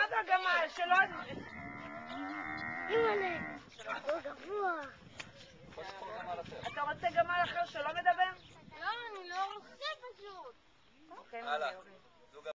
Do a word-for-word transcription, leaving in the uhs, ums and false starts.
אותו גמל, שלא... אימא'לה, הוא גבוה. אתה רוצה גמל אחר שלא מדבר? לא, אני לא רוצה פשוט. אוקיי, מה זה?